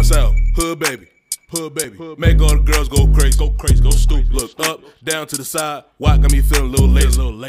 down south, hood baby. Hood baby, make all the girls go crazy, go stupid. Look up, down to the side, why got me feeling a little lazy.